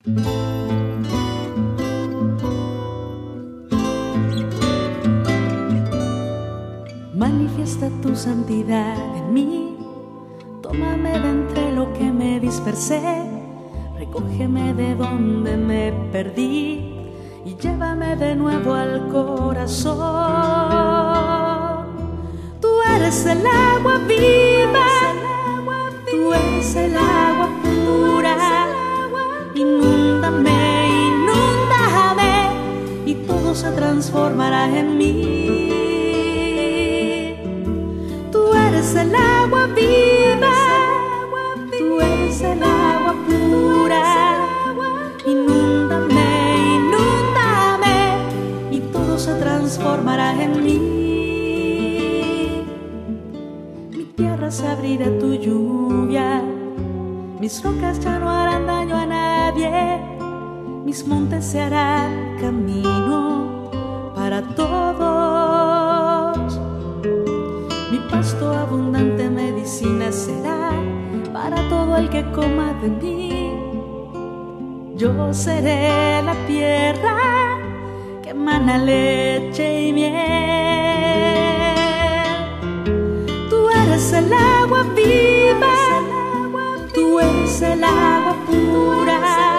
Manifiesta tu santidad en mí, tómame de entre lo que me dispersé, recógeme de donde me perdí y llévame de nuevo al corazón. Tú eres el agua viva, tú eres el agua pura, inúndame, inúndame y todo se transformará en mí. Tú eres el agua viva, tú eres el agua pura, inúndame, inúndame y todo se transformará en mí. Mi tierra se abrirá a tu lluvia, mis rocas ya no harán daño a nadie, mis montes se harán camino para todos. Mi pasto abundante medicina será para todo el que coma de mí. Yo seré la tierra que emana leche y miel. Tú eres el agua viva, tú eres el agua pura,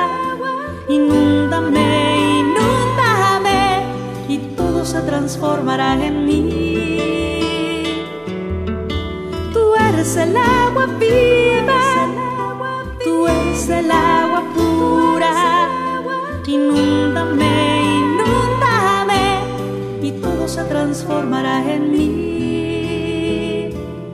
inúndame, inúndame y todo se transformará en mí. Tú eres el agua viva, tú eres el agua pura, inúndame, inúndame y todo se transformará en mí.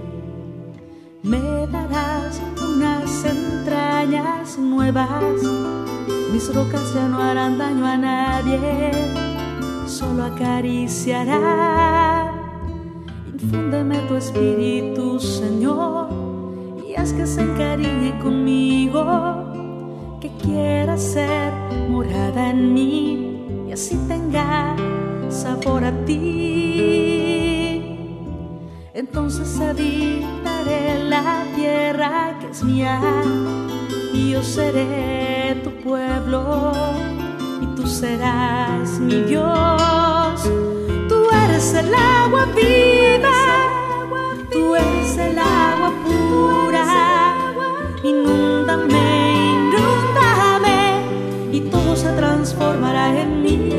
Me darás unas entrañas nuevas, mis rocas ya no harán daño a nadie, solo acariciarán. Infúndeme tu espíritu, Señor, y haz que se encariñe conmigo, que quiera ser morada en mí y así tenga sabor a ti. Entonces habitaré la tierra que es mía y yo seré tu pueblo y tú serás mi Dios. Tú eres el agua viva, tú eres el agua pura, inúndame, inúndame y todo se transformará en mí.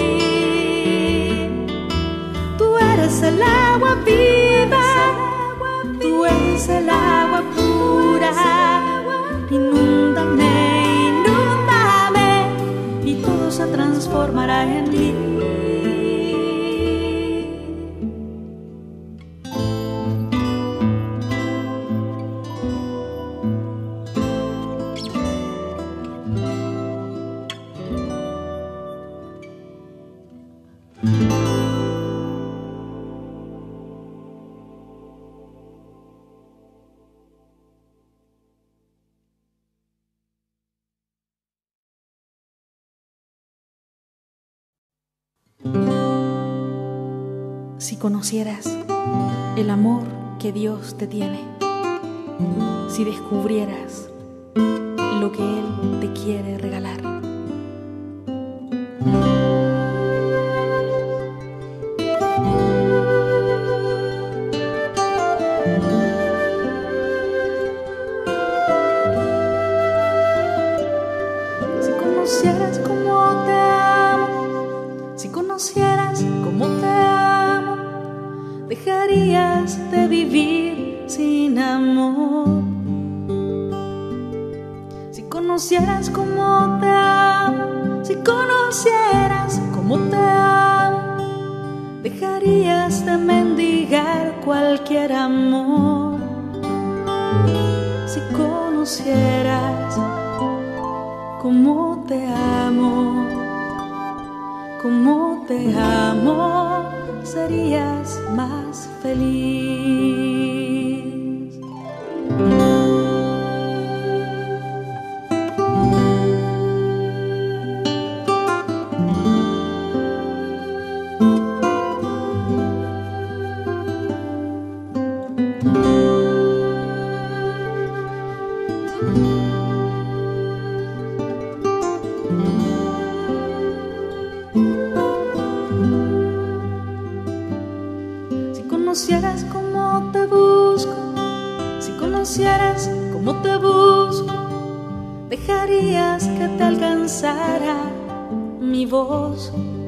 Tú eres el agua viva, tú eres el agua pura, inúndame, inúndame y todo se transformará en mí. Si conocieras el amor que Dios te tiene, si descubrieras lo que Él te quiere regalar. Si conocieras cómo te amo, si conocieras cómo te amo, dejarías de vivir sin amor. Si conocieras cómo te amo, si conocieras cómo te amo, dejarías de mendigar cualquier amor. Si conocieras cómo te amo, cómo te amo, serías más feliz. conocieras cómo te busco, dejarías que te alcanzara mi voz.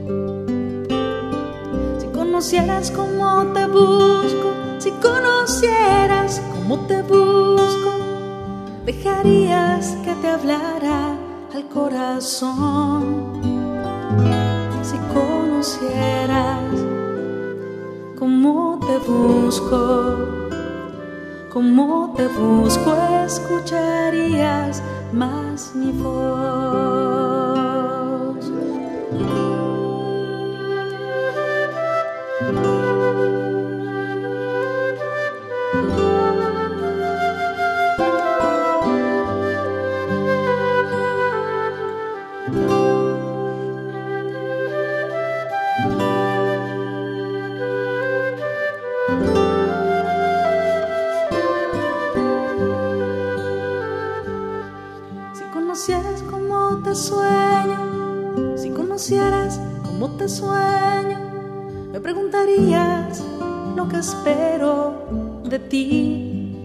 Si conocieras cómo te busco, si conocieras cómo te busco, dejarías que te hablara al corazón. Si conocieras cómo te busco, escucharías más mi voz. Si conocieras cómo te sueño, me preguntarías lo que espero de ti.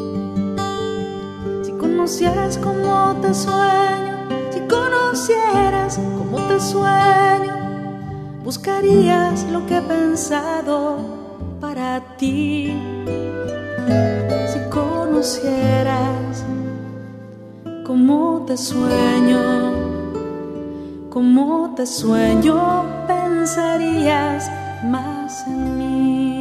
Si conocieras cómo te sueño, si conocieras cómo te sueño, buscarías lo que he pensado para ti. Si conocieras cómo te sueño, pensarías más en mí.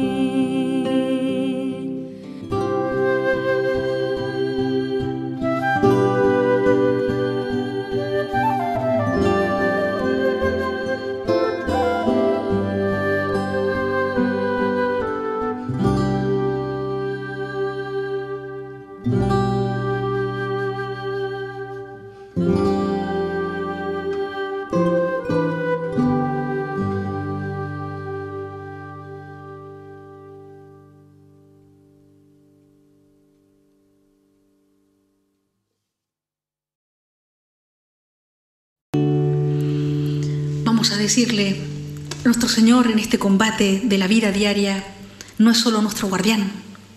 Vamos a decirle, nuestro Señor en este combate de la vida diaria no es solo nuestro guardián.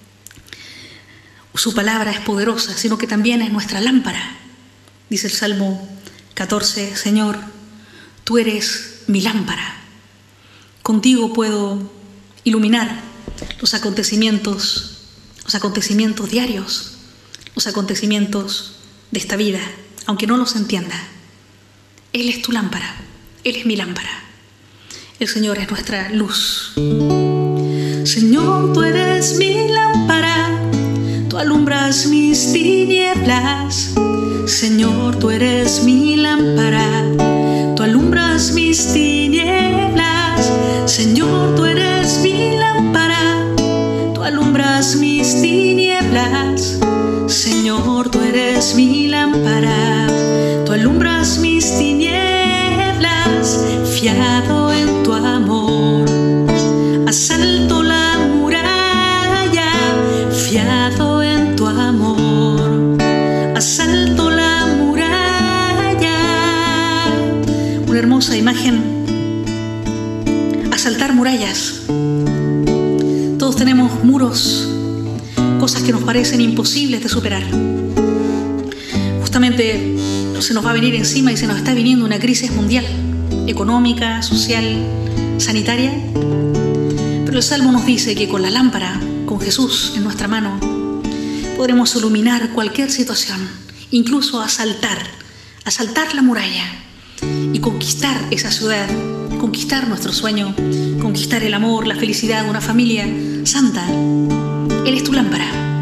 Su palabra es poderosa, sino que también es nuestra lámpara. Dice el Salmo 14, Señor, tú eres mi lámpara. Contigo puedo iluminar los acontecimientos diarios, los acontecimientos de esta vida, aunque no los entienda. Él es tu lámpara, Él es mi lámpara. El Señor es nuestra luz. Señor, tú eres mi lámpara, tú alumbras mis tinieblas. Señor, tú eres mi lámpara, tú alumbras mis tinieblas. Señor, tú eres mi lámpara, tú alumbras mis tinieblas. Señor, tú eres mi lámpara, tú alumbras mis tinieblas. Fiado en tu amor, asalto la muralla. Fiado en tu amor, asalto la muralla. Una hermosa imagen, asaltar murallas. Todos tenemos muros, cosas que nos parecen imposibles de superar. Justamente se nos va a venir encima y se nos está viniendo una crisis mundial, económica, social, sanitaria. Pero el Salmo nos dice que con la lámpara, con Jesús en nuestra mano, podremos iluminar cualquier situación, incluso asaltar la muralla y conquistar esa ciudad, conquistar nuestro sueño, conquistar el amor, la felicidad de una familia santa. Él es tu lámpara.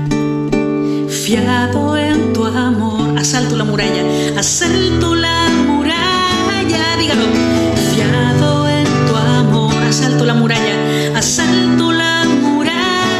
Fiado en tu amor, asalto la muralla, asalto la muralla. Dígalo. Fiado en tu amor, asalto la muralla, asalto la muralla.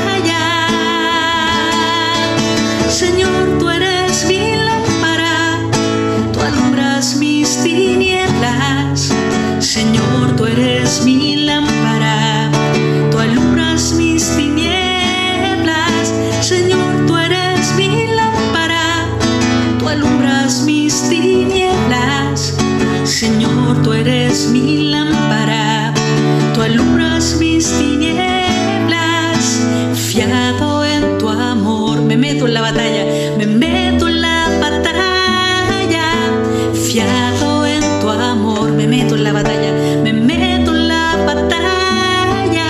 Señor, tú eres mi lámpara, tú alumbras mis tinieblas. Señor, tú eres mi lámpara, tú alumbras mis tinieblas. Señor, tú eres mi lámpara, tú alumbras mis tinieblas. Señor, tú eres mi lámpara, tú alumbras mis Fiado en tu amor, me meto en la batalla, me meto en la batalla.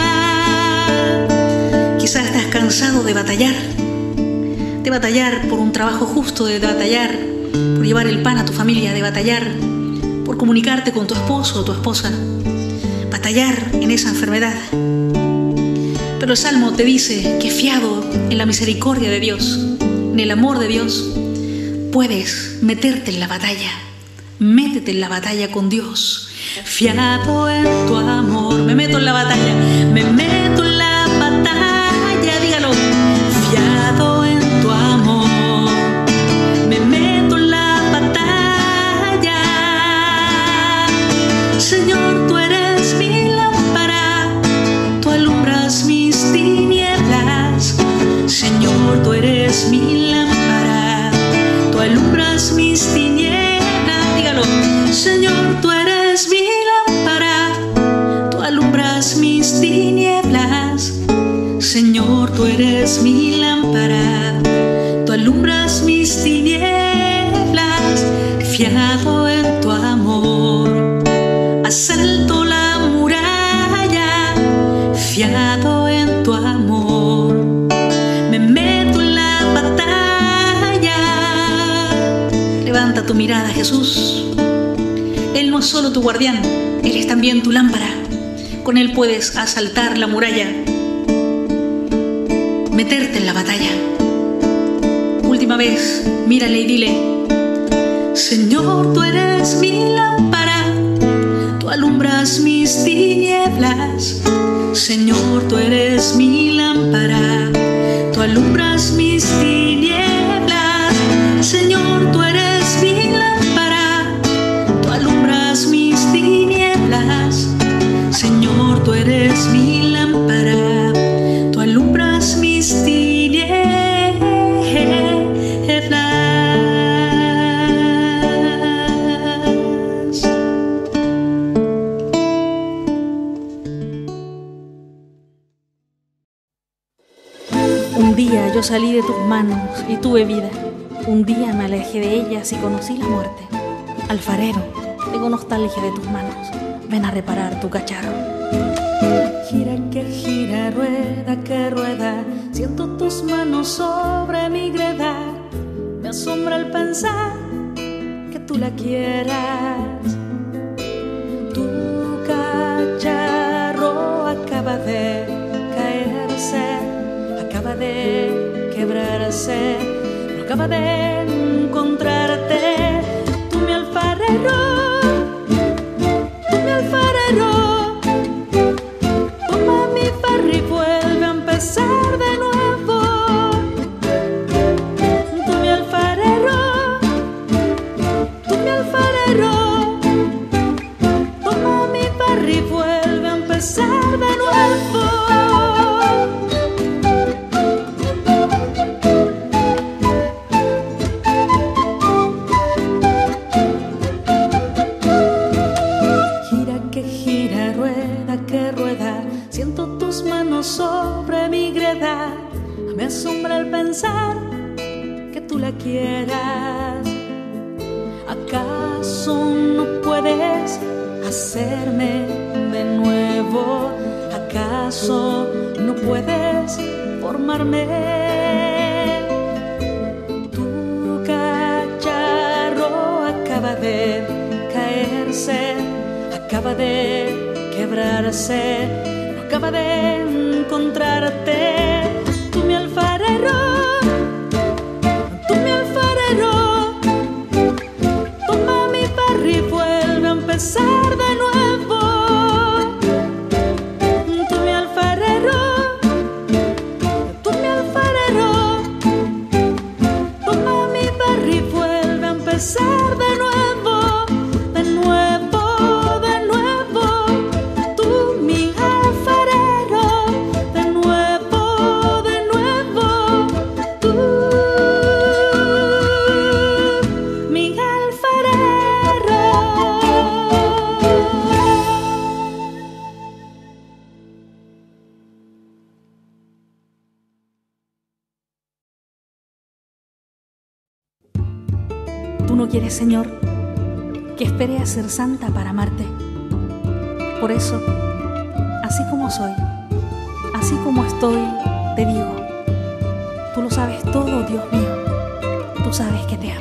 Quizás estás cansado de batallar por un trabajo justo, de batallar por llevar el pan a tu familia, de batallar por comunicarte con tu esposo o tu esposa, batallar en esa enfermedad. Pero el Salmo te dice que fiado en la misericordia de Dios, en el amor de Dios, puedes meterte en la batalla. Métete en la batalla con Dios. Fiado en tu amor, me meto en la batalla, me meto en la batalla, dígalo. Fiado en tu amor, me meto en la batalla. Señor, tú eres mi lámpara, tú alumbras mis tinieblas. Señor, tú eres mi lámpara, tú alumbras mis tinieblas. Dígalo. Señor, tú eres mi lámpara, tú alumbras mis tinieblas. Señor, tú eres mi lámpara, tú alumbras mis tinieblas. Fiado en tu amor, asalto la muralla. Fiado en tu amor, me meto en la batalla. Levanta tu mirada, Jesús. Él no es solo tu guardián, Él es también tu lámpara. Con Él puedes asaltar la muralla, meterte en la batalla. Última vez, mírale y dile: Señor, tú eres mi lámpara, tú alumbras mis tinieblas. Señor, tú eres mi lámpara, tú alumbras mis tinieblas. Señor, tú eres mi lámpara, tú alumbras mis tinieblas. Señor, tú eres mi lámpara, tú alumbras mis tinieblas. Un día yo salí de tus manos y tuve vida. Un día me alejé de ellas y conocí la muerte. Alfarero, tengo nostalgia de tus manos. Ven a reparar tu cacharro. Gira que gira, rueda que rueda, siento tus manos sobre mi greda. Me asombra el pensar que tú la quieras. Tu cacharro acaba de caerse, acaba de quebrarse, no acaba de encontrarte. Tú mi alfarero, toma mi farro y vuelve a empezar de nuevo. Tú mi alfarero, toma mi farro y vuelve a empezar de nuevo. Sobre mi greda, me asombra el pensar que tú la quieras. ¿Acaso no puedes hacerme de nuevo? ¿Acaso no puedes formarme? Tu cacharro acaba de caerse, acaba de quebrarse, acaba de encontrarte. Tú mi alfarero, toma mi farro y vuelve a empezar de nuevo. Tú mi alfarero, toma mi farro y vuelve a empezar de nuevo. ¿Tú no quieres, Señor, que esperé a ser santa para amarte. Por eso, así como soy, así como estoy, te digo, tú lo sabes todo, Dios mío, tú sabes que te amo.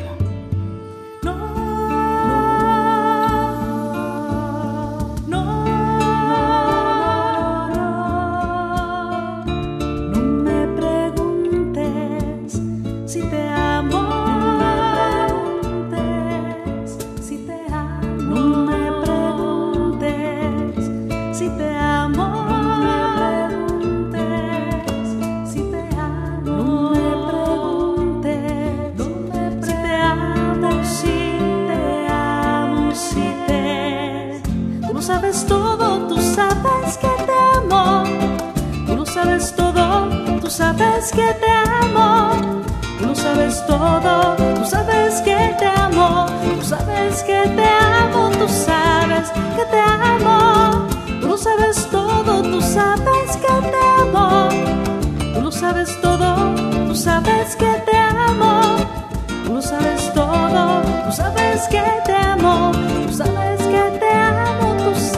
Sabes todo, tú sabes que te amo. Tú lo sabes todo, tú sabes que te amo. Tú lo sabes todo, tú sabes que te amo. Tú sabes que te amo, tú sabes que te amo. Tú lo sabes todo, tú sabes que te amo. Tú lo sabes todo, tú sabes que te amo. Tú lo sabes todo, tú sabes que te amo. Tú sabes que te amo.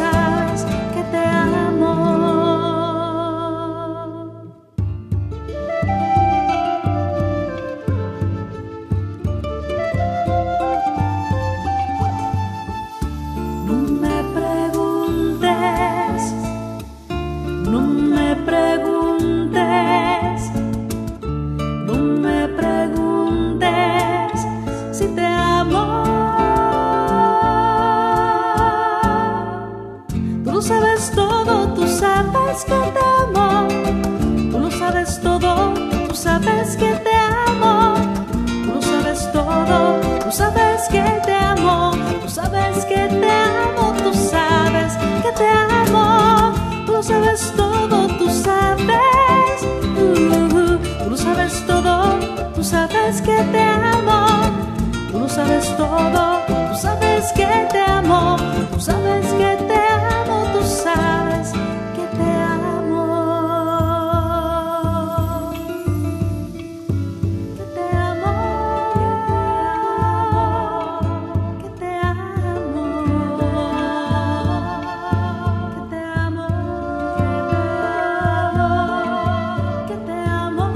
Tú sabes todo, tú sabes que te amo. Tú lo sabes todo, tú sabes que te amo. Tú lo sabes todo, tú sabes que te amo. Tú sabes que te amo, tú sabes que te amo. Tú lo sabes todo, tú sabes. Tú lo sabes todo, tú sabes que te amo. Tú lo sabes todo, tú sabes que te amo. Tú sabes que te amo, tú sabes que te amo. Que te amo, que te amo, que te amo, que te amo.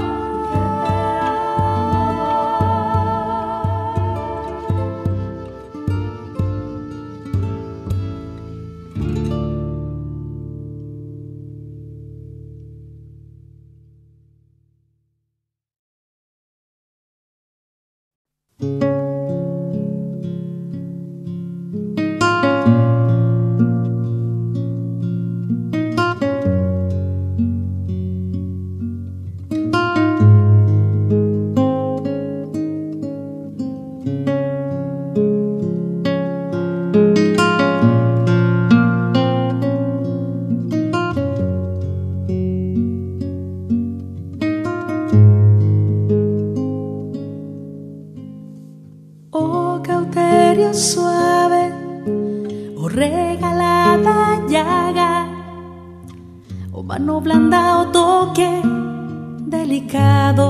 Suave o regalada llaga, o mano blanda o toque delicado,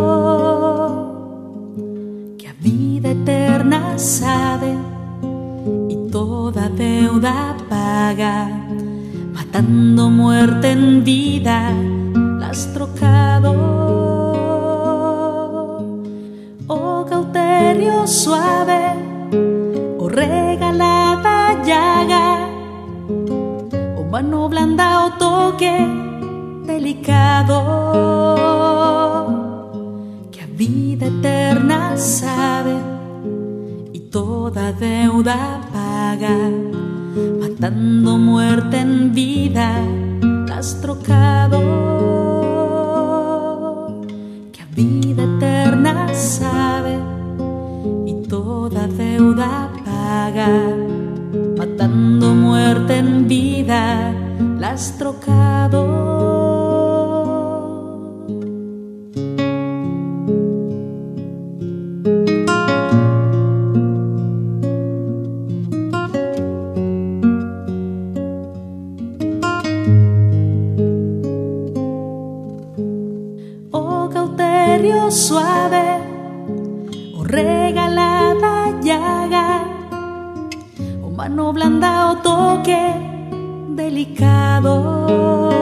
que a vida eterna sabe y toda deuda paga, matando muerte en vida la has trocado. Oh cauterio suave o regalada llaga, o mano blanda o toque delicado, que a vida eterna sabe y toda deuda paga, matando muerte en vida la has trocado, que a vida eterna sabe y toda deuda paga, matando muerte en vida la has trocado. Oh cauterio suave o regalada llaga, mano blanda o toque delicado,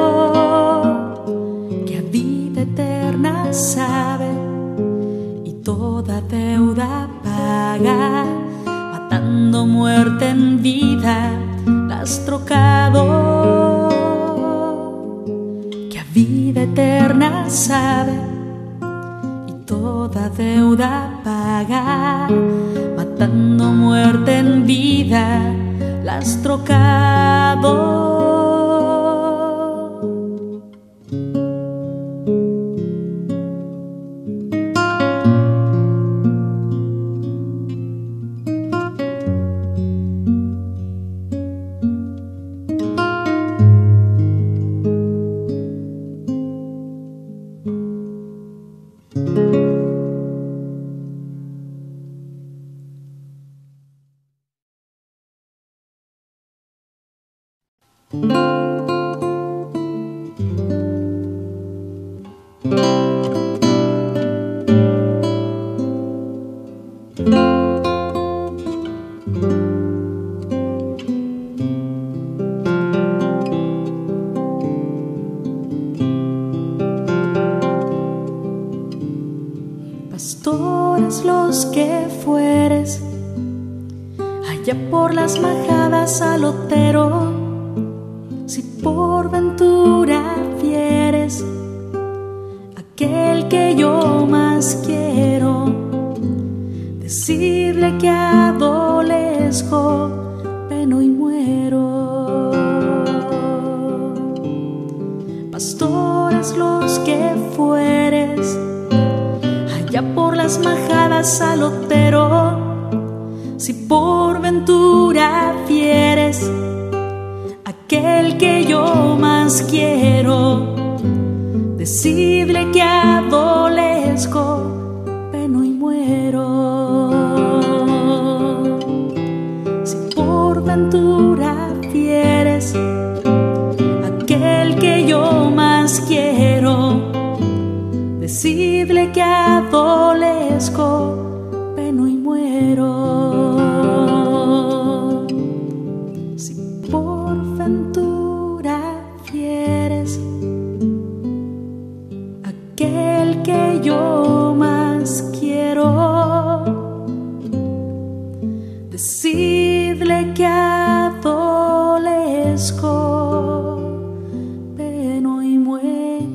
que a vida eterna sabe y toda deuda paga, matando muerte en vida la has trocado, que a vida eterna sabe y toda deuda paga, matando muerte en vida la has trocado. Pastores los que fueres, allá por las majadas al otero, si por ventura vieres aquel que yo más quiero, decirle que adolezco, peno y muero. Pastores los que fueres, allá por las majadas al otero, si por ventura vieres aquel que yo más quiero, decidle que adolezco, peno y muero. Si por ventura vieres aquel que yo más quiero, decidle que adolezco, peno y muero. Si por ventura vieres aquel que yo más quiero, decidle que adolezco, peno y muero.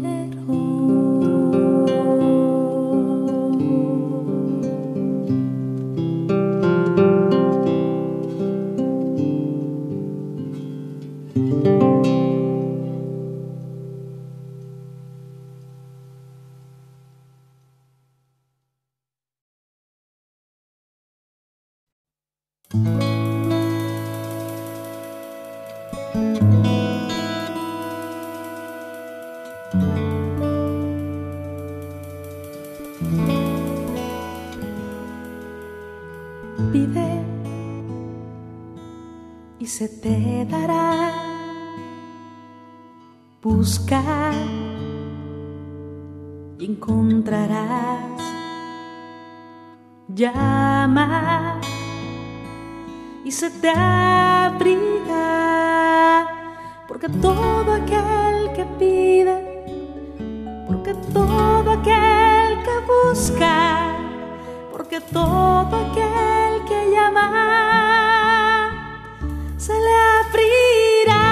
Pide y se te dará, busca y encontrarás, llama y se te abrirá, porque todo aquel que pide, porque todo aquel que busca, porque todo aquel que llama, se le abrirá.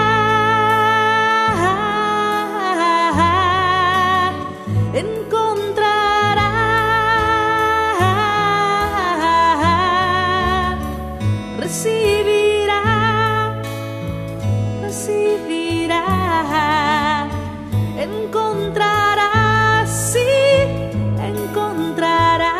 Encontrará, recibirá, recibirá, encontrará, sí, encontrará.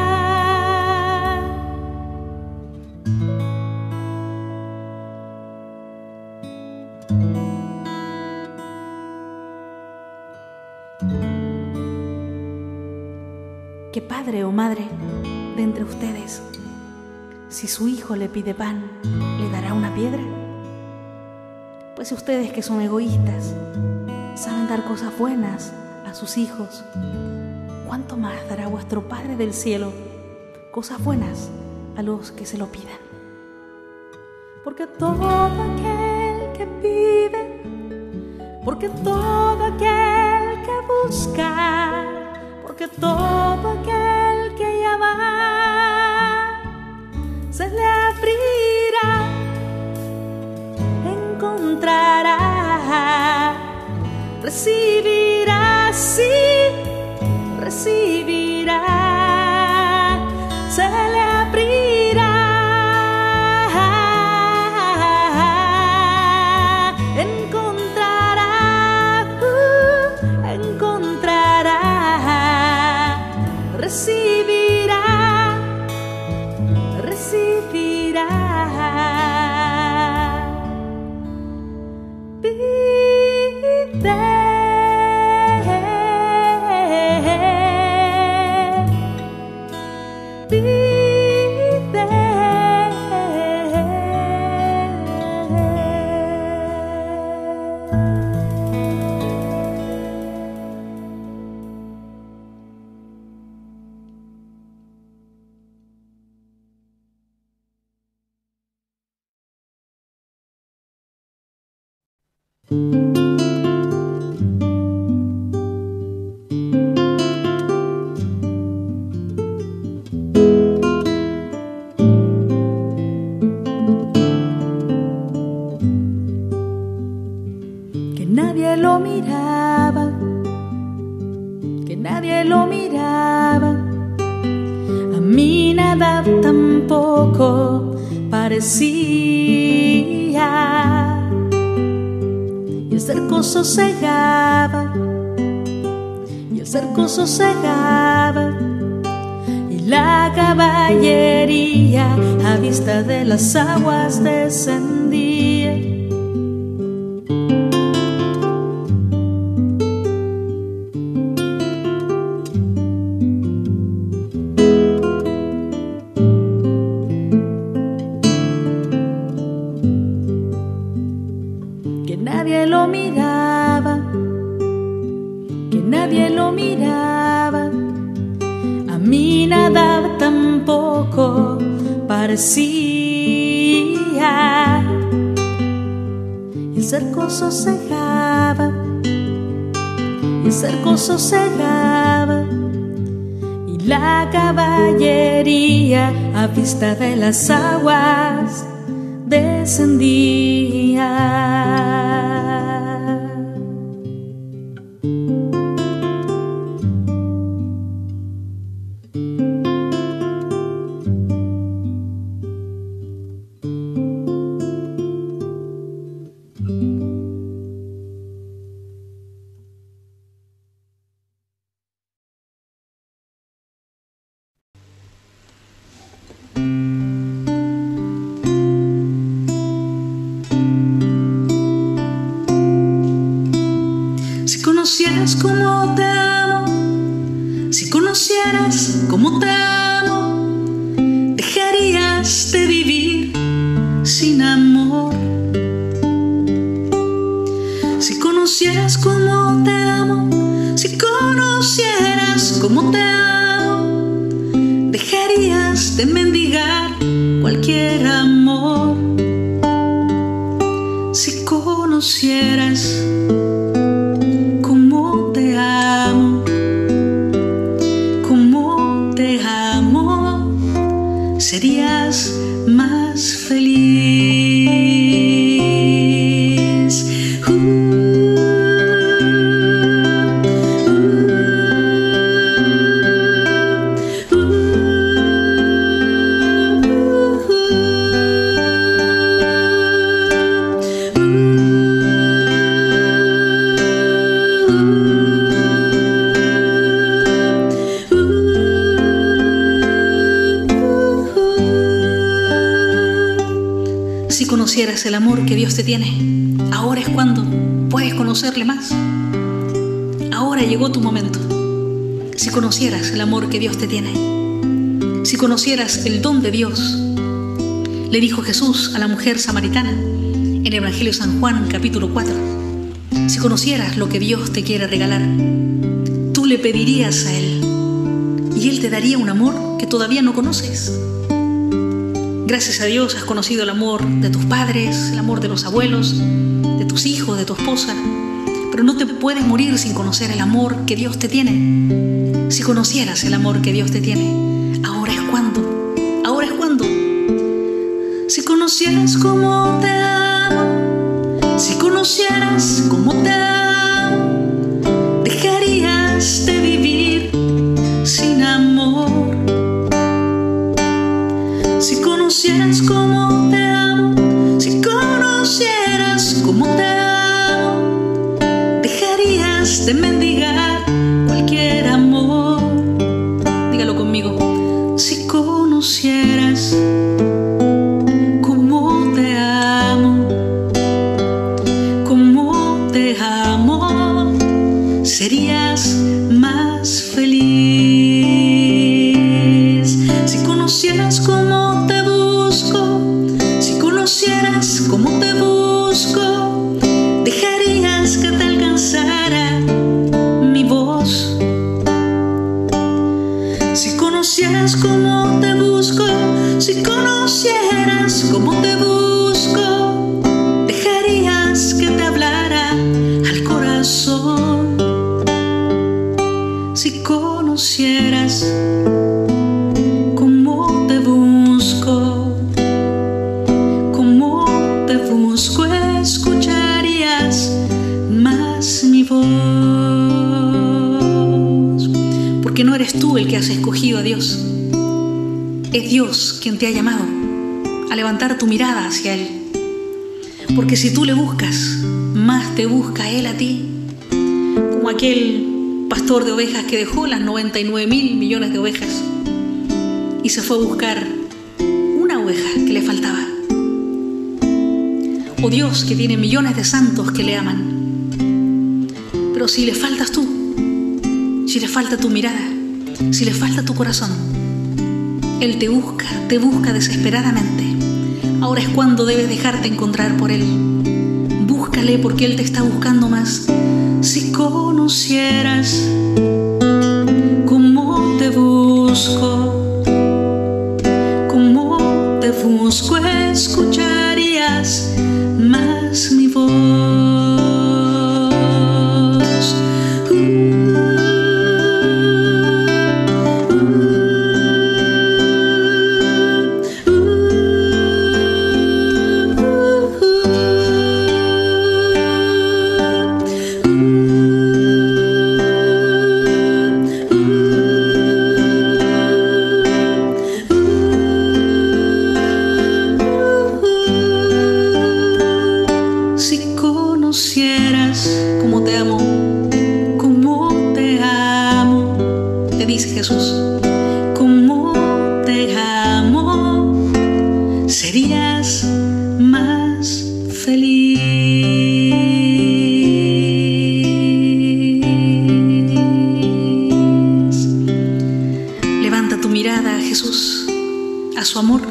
¿Qué padre o madre de entre ustedes, si su hijo le pide pan, le dará una piedra? Pues ustedes que son egoístas, saben dar cosas buenas a sus hijos, ¿cuánto más dará vuestro Padre del cielo cosas buenas a los que se lo pidan? porque todo aquel que pide, porque todo aquel que busca, porque todo aquel que llama, se le abrirá, encontrará, recibirá, sí, recibirá, se le abrirá, encontrará, encontrará, recibirá, recibirá. Que nadie lo miraba, que nadie lo miraba, a mí nada tampoco parecía. Y el cerco sosegaba, y el cerco sosegaba, y la caballería a vista de las aguas descendía. Que nadie lo miraba, que nadie lo miraba, a mí nada tampoco parecía. Y el cerco sosegaba, y el cerco sosegaba, y la caballería a vista de las aguas descendía. Si conocieras cómo te amo, si conocieras cómo te amo, dejarías de vivir sin amor. Si conocieras cómo te amo, si conocieras cómo te amo, dejarías de mendigar cualquier amor. Si conocieras cómo te amo, serías más feliz. Si conocieras el amor que Dios te tiene, ahora es cuando puedes conocerle más. Ahora llegó tu momento. Si conocieras el amor que Dios te tiene, si conocieras el don de Dios, le dijo Jesús a la mujer samaritana en el Evangelio de San Juan, capítulo 4. Si conocieras lo que Dios te quiere regalar, tú le pedirías a Él y Él te daría un amor que todavía no conoces. Gracias a Dios has conocido el amor de tus padres, el amor de los abuelos, de tus hijos, de tu esposa. Pero no te puedes morir sin conocer el amor que Dios te tiene. Si conocieras el amor que Dios te tiene, ahora es cuando. Ahora es cuando. Si conocieras cómo te amo, si conocieras cómo te amo, dejarías de vivir sin amor. Si conocieras cómo te amo, si conocieras cómo te amo, dejarías de mendigar cualquier amor. Dígalo conmigo. Si conocieras cómo te amo, serías más feliz. Si conocieras cómo te busco, si conocieras cómo te busco, dejarías que te alcanzara mi voz. Si conocieras cómo te busco, si conocieras cómo te busco, dejarías que te hablara al corazón. Si conocieras cómo te busco, escucharías más mi voz. Porque no eres tú el que has escogido a Dios, es Dios quien te ha llamado a levantar tu mirada hacia Él. Porque si tú le buscas, más te busca Él a ti. Como aquel pastor de ovejas que dejó las 99.000 millones de ovejas y se fue a buscar una oveja que le faltaba. O Dios, que tiene millones de santos que le aman. Pero si le faltas tú, si le falta tu mirada, si le falta tu corazón, Él te busca desesperadamente. Ahora es cuando debes dejarte encontrar por Él. Búscale porque Él te está buscando más. Si conocieras cómo te busco, escucharías más mi voz. Jesús, cómo te amo, serías más feliz. Levanta tu mirada a Jesús, a su amor.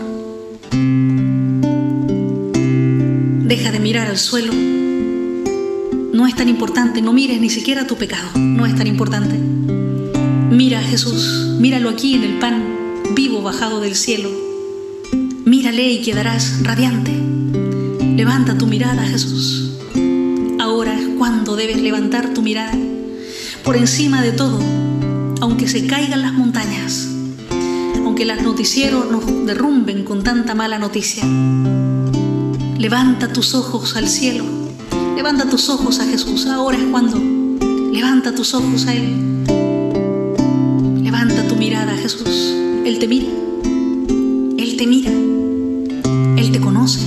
Deja de mirar al suelo. No es tan importante, no mires ni siquiera tu pecado, no es tan importante. Mira a Jesús, míralo aquí en el pan vivo bajado del cielo. Mírale y quedarás radiante. Levanta tu mirada a Jesús. Ahora es cuando debes levantar tu mirada. Por encima de todo, aunque se caigan las montañas, aunque los noticieros nos derrumben con tanta mala noticia, levanta tus ojos al cielo. Levanta tus ojos a Jesús. Ahora es cuando. Levanta tus ojos a Él. Levanta tu mirada a Jesús. Él te mira. Él te mira. Él te conoce.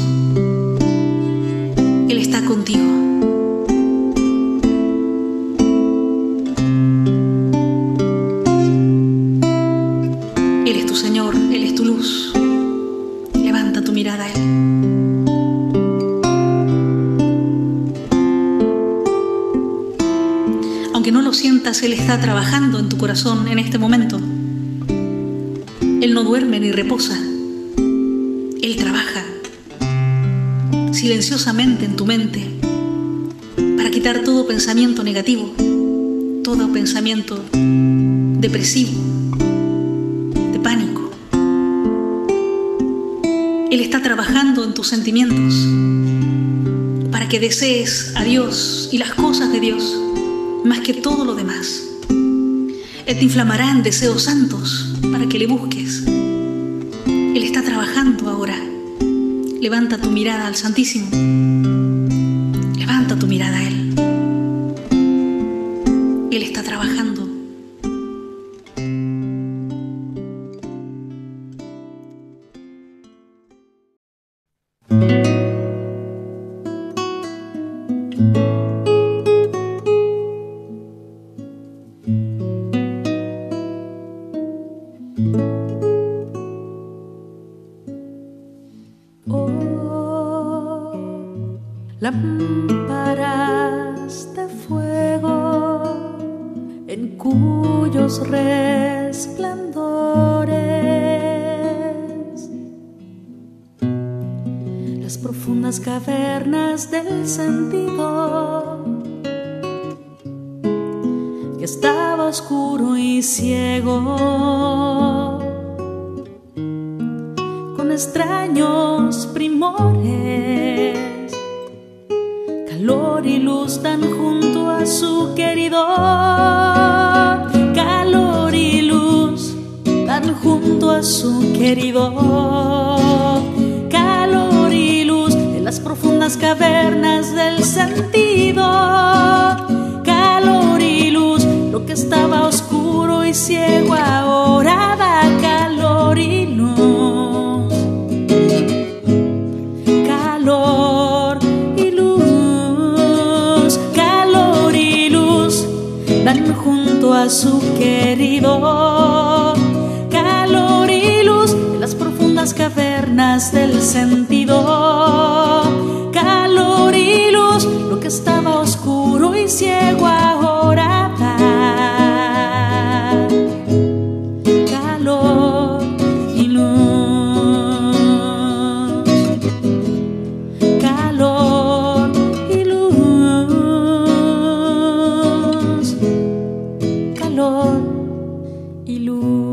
Él está contigo. Él es tu Señor. Él es tu luz. Levanta tu mirada a Él. Aunque no lo sientas, Él está trabajando en tu corazón en este momento. Él no duerme ni reposa. Él trabaja silenciosamente en tu mente para quitar todo pensamiento negativo, todo pensamiento depresivo, de pánico. Él está trabajando en tus sentimientos para que desees a Dios y las cosas de Dios más que todo lo demás. Él te inflamará en deseos santos para que le busques. Él está trabajando ahora. Levanta tu mirada al Santísimo. Levanta tu mirada a Él. Él está trabajando. Lámparas de fuego en cuyos resplandores las profundas cavernas del sentido que estaba oscuro y ciego con extraños primores, calor y luz dan junto a su querido. Calor y luz dan junto a su querido. Calor y luz en las profundas cavernas del sentido. Calor y luz, lo que estaba oscuro y ciego ahora da calor y luz. Calor y luz, calor y luz dan junto a su querido. Calor y luz en las profundas cavernas del sentido. Calor y luz, lo que estaba oscuro y ciego ahora da calor y luz. Calor y luz. Calor y luz.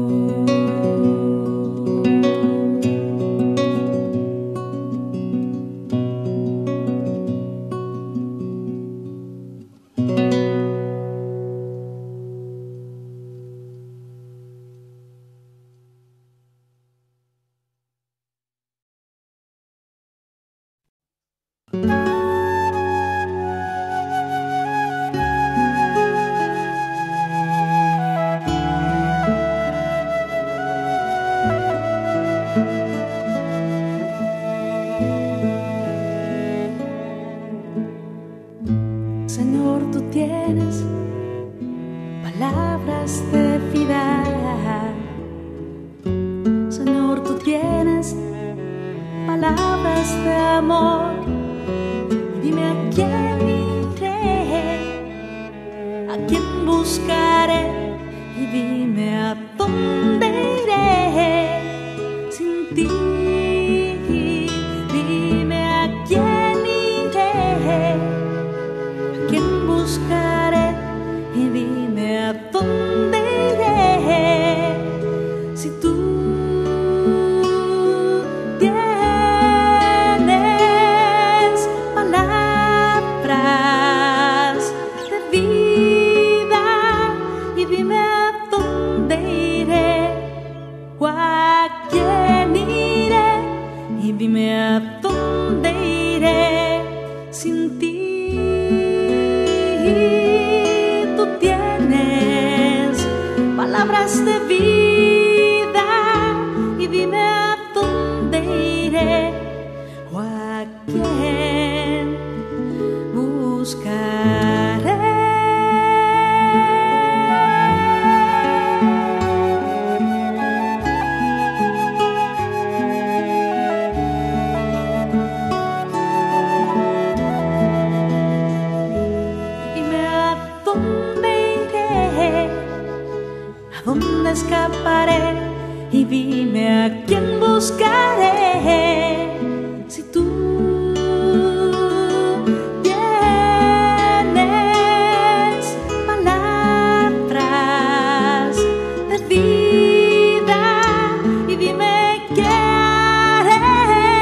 Señor, tú tienes palabras de vida. Señor, tú tienes palabras de amor. Dime a quién iré, a quién buscaré, y dime a dónde iré sin ti. Dime a quién iré, quién buscaré, y dime a dónde iré si tú tienes palabras de vida. Y dime a dónde iré, o a quién iré, y dime a dónde iré sin ti. Tú tienes palabras de vida, y dime a dónde iré, o a quién buscaré. ¿A dónde escaparé? Y dime a quién buscaré si tú tienes palabras de vida. Y dime qué haré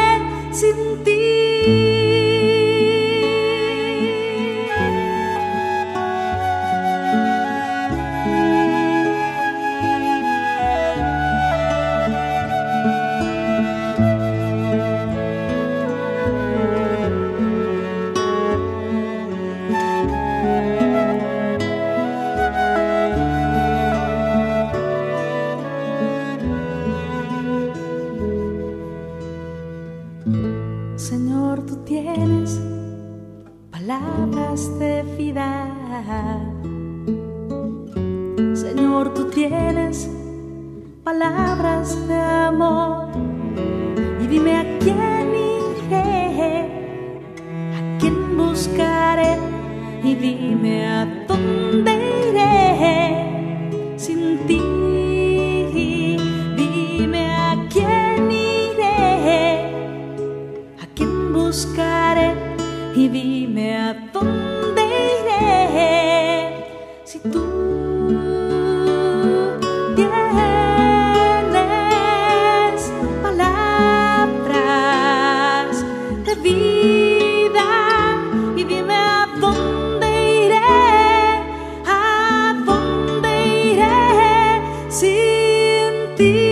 Señor, tú tienes palabras de vida. Señor, tú tienes palabras de amor. Y dime a quién iré, a quién buscaré, y dime a dónde iré sin ti. Dime a quién iré, a quién buscaré, y dime a dónde iré si tú tienes palabras de vida. Y dime a dónde iré sin ti.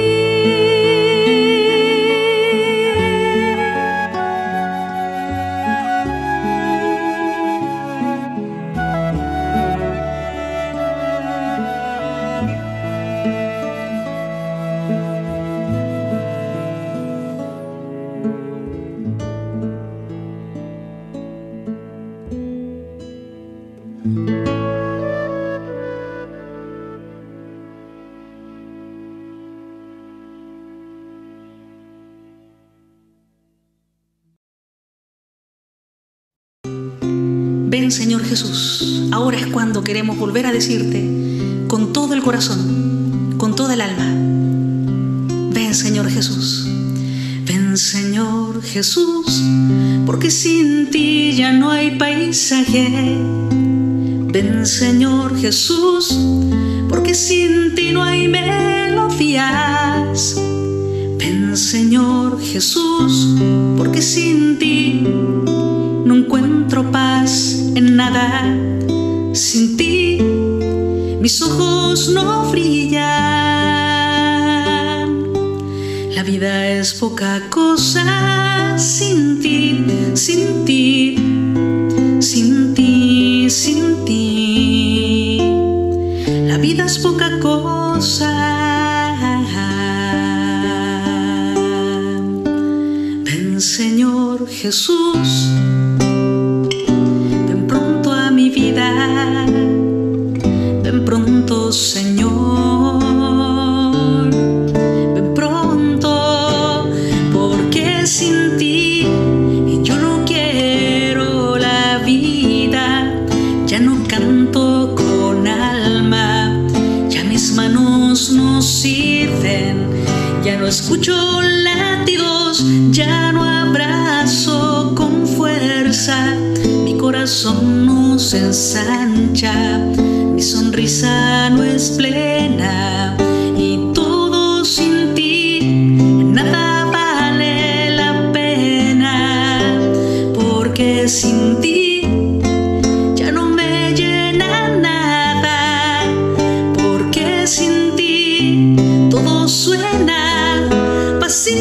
Ven, Señor Jesús, ahora es cuando queremos volver a decirte con todo el corazón, con toda el alma. Ven, Señor Jesús. Ven, Señor Jesús, porque sin ti ya no hay paisaje. Ven, Señor Jesús, porque sin ti no hay melodías. Ven, Señor Jesús, porque sin ti no encuentro paz en nada. Sin ti mis ojos no brillan. La vida es poca cosa sin ti, sin ti, sin ti, sin ti. La vida es poca cosa. Ven, Señor Jesús, ven pronto a mi vida. Ven pronto, Señor, ven pronto, porque sin ti yo no quiero la vida. Ya no canto con alma, ya mis manos no sirven, ya no escucho latidos, ya no abrazo con fuerza. Mi corazón no se ensancha, mi sonrisa no es plena, y todo sin ti nada vale la pena, porque sin ti ya no me llena nada, porque sin ti todo suena vacío.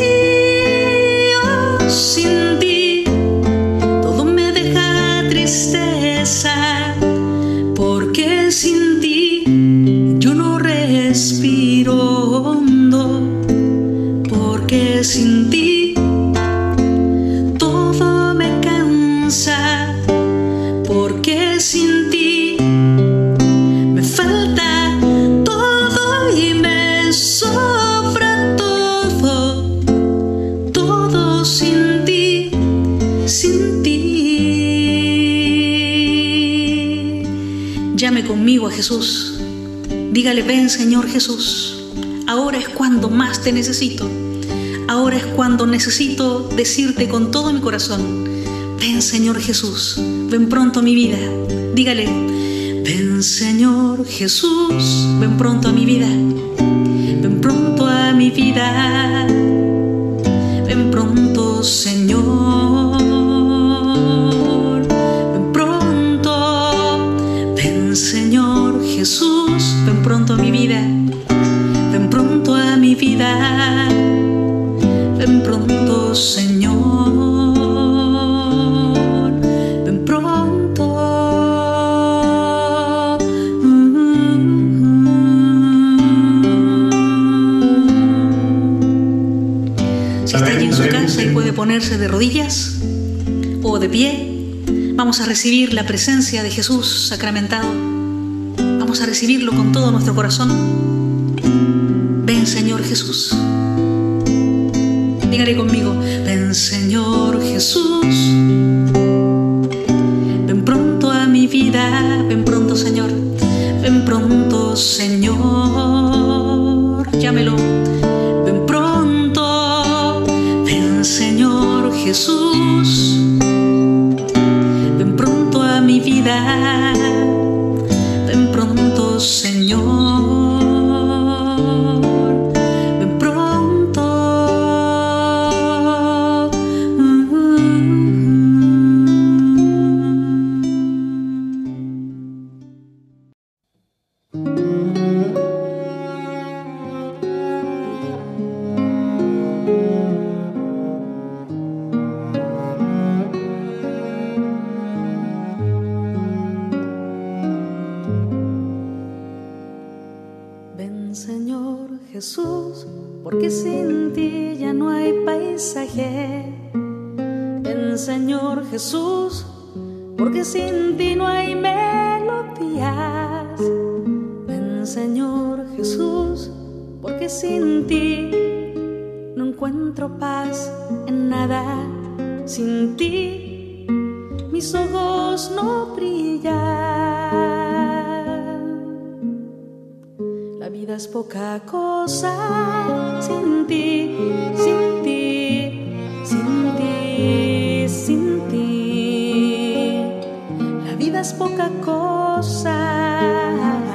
Sin ti todo me deja tristeza, porque sin ti yo no respiro hondo, porque sin ti todo me cansa, porque sin ti me falta todo y me sobra todo, todo sin ti, sin ti. Llame conmigo a Jesús. Dígale: ven, Señor Jesús. Ahora es cuando más te necesito. Ahora es cuando necesito decirte con todo mi corazón: ven, Señor Jesús. Ven pronto a mi vida. Dígale: ven, Señor Jesús. Ven pronto a mi vida. Ven pronto a mi vida. Ven pronto, Señor. ponerse de rodillas o de pie. Vamos a recibir la presencia de Jesús sacramentado. Vamos a recibirlo con todo nuestro corazón. Ven, Señor Jesús. Dígale conmigo: ven, Señor Jesús. Ven pronto a mi vida. Ven pronto, Señor. Ven pronto, Señor. Llámelo. Ven pronto. Ven, Señor Jesús. Ven pronto a mi vida. Ven pronto, Señor. Jesús, porque sin ti ya no hay paisaje. Ven, Señor Jesús, porque sin ti no hay melodías. Ven, Señor Jesús, porque sin ti no encuentro paz en nada. Sin ti mis ojos no brillan. La vida es poca cosa sin ti, sin ti, sin ti, sin ti. La vida es poca cosa.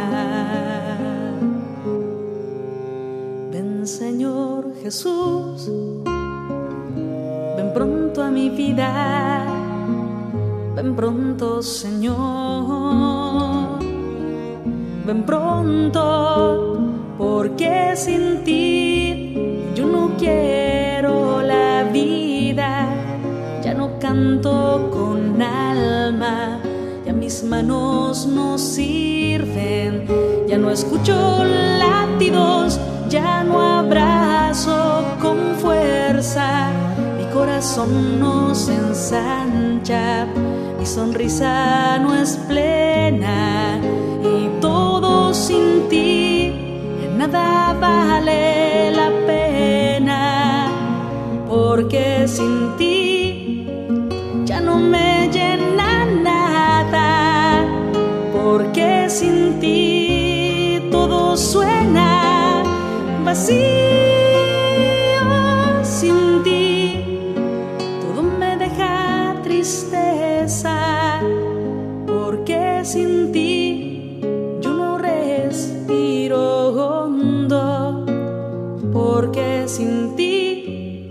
Ven, Señor Jesús, ven pronto a mi vida. Ven pronto, Señor. Ven pronto, porque sin ti yo no quiero la vida. Ya no canto con alma, ya mis manos no sirven. Ya no escucho latidos, ya no abrazo con fuerza. Mi corazón no se ensancha, mi sonrisa no es plena. Y todo sin ti, nada vale la pena. Porque sin ti ya no me llena nada. Porque sin ti todo suena vacío. Sin ti todo me deja tristeza. Porque sin ti hondo, porque sin ti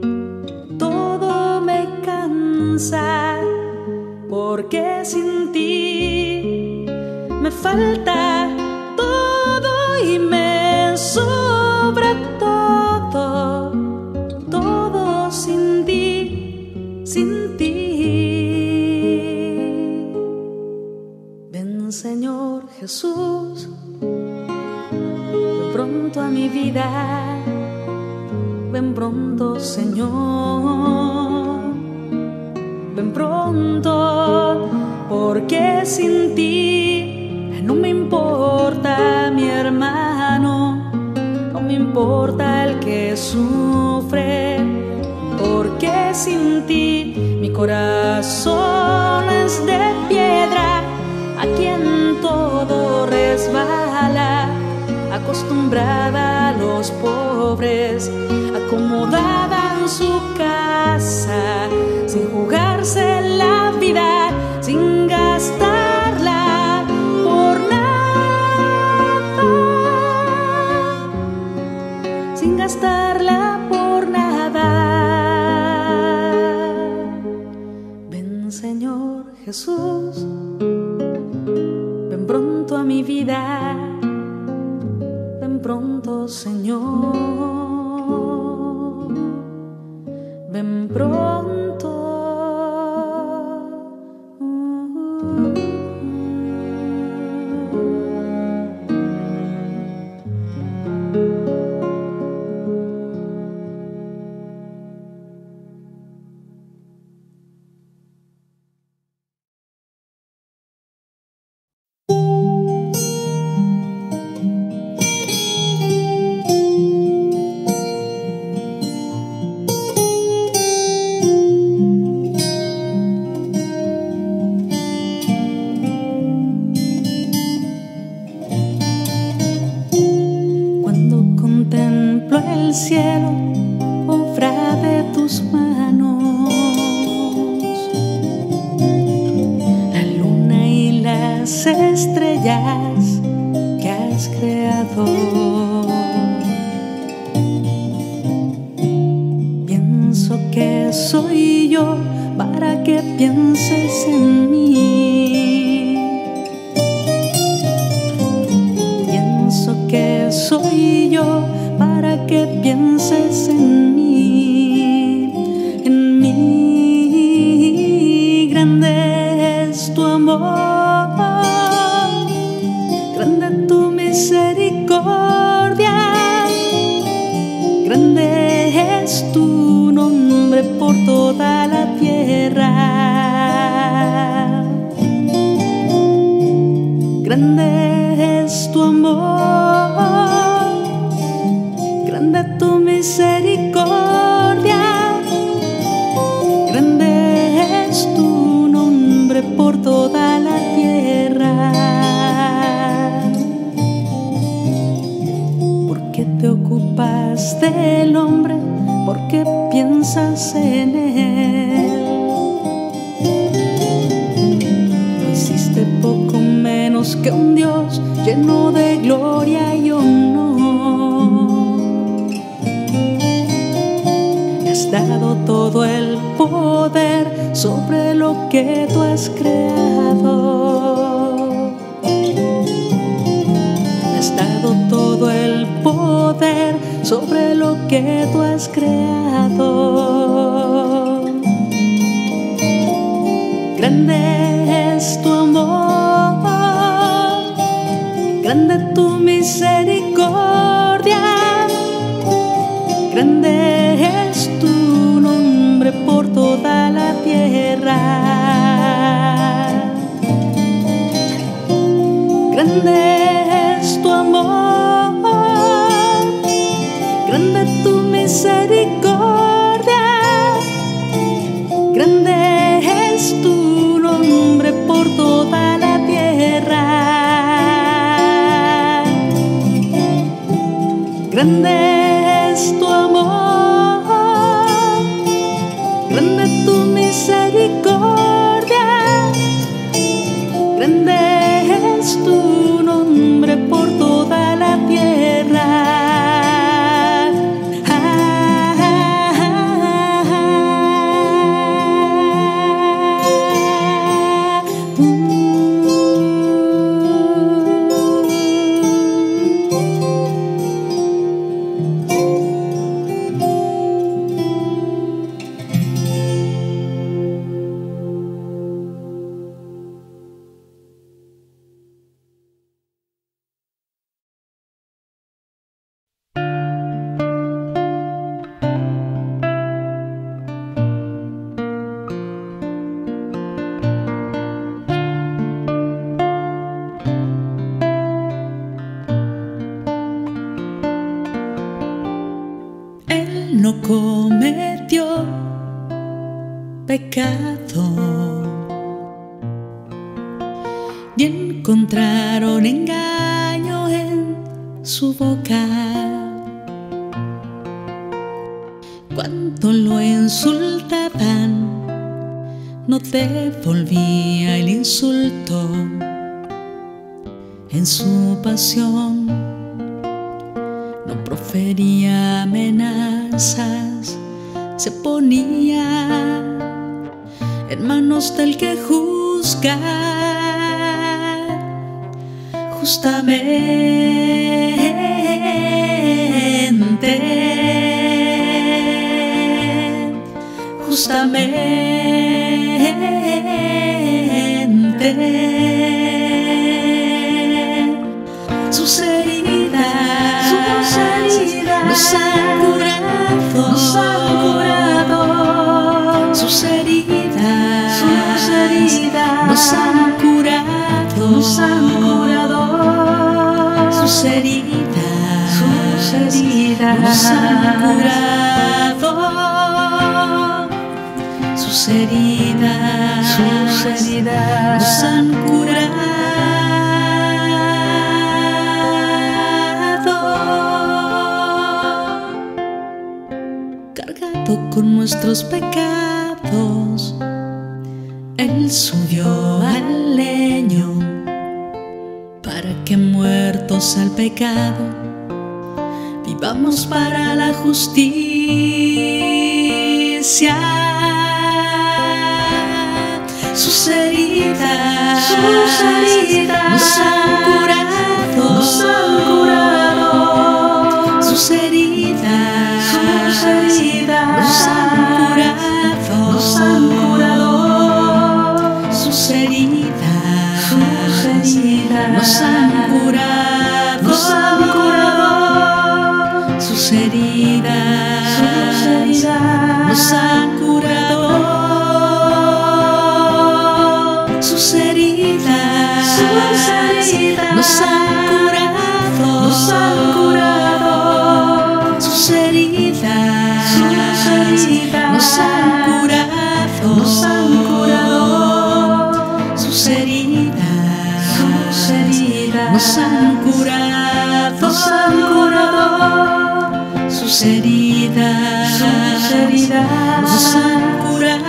todo me cansa, porque sin ti me falta todo y me sobra todo, todo sin ti, sin ti. Ven, Señor Jesús, pronto a mi vida. Ven pronto, Señor. Ven pronto, porque sin ti no me importa mi hermano, no me importa el que sufre, porque sin ti mi corazón es de piedra, a quien todo resbala. Acostumbrada a los pobres, acomodada en su casa, sin jugarse la vida, sin gastarla por nada, sin gastarla por nada. Ven, Señor Jesús, ven pronto a mi vida. Ven pronto, Señor. Ven pronto. las estrellas que has creado. Pienso que soy yo para que pienses en mí. Pienso que soy yo para que pienses en mí. En mí grande es tu amor, grande tu misericordia, grande es tu nombre por toda la tierra. Grande es tu amor, grande tu misericordia, grande es tu nombre por toda la tierra. ¿Por qué te ocupas del hombre? ¿Por qué piensas en él? Lo hiciste poco menos que un Dios lleno de gloria y honor. Le has dado todo el poder sobre lo que tú has creado. Le has dado todo el poder sobre lo que tú has creado. Grande es tu amor, grande tu misericordia, grande es tu nombre por toda la tierra. Grande es tu amor, grande tu misericordia, grande es tu nombre por toda la tierra. Grande es tu amor, grande tu misericordia, grande es tu nombre por toda la tierra. No cometió pecado, ni encontraron engaño en su boca. Cuando lo insultaban, no devolvía el insulto. En su pasión no profería amenazas, se ponía en manos del que juzga justamente, justamente. Sus heridas nos han curado, sus heridas nos han curado, sus heridas nos han curado, sus heridas nos han curado. Cargado con nuestros pecados, Él subió al leño que muertos al pecado, vivamos para la justicia. Sus heridas nos han curado, sus heridas nos han curado, sus heridas nos han curado, sus heridas nos han curado, sus heridas nos han curado, sus heridas nos han curado, sus heridas nos han curado, sus heridas nos han curado.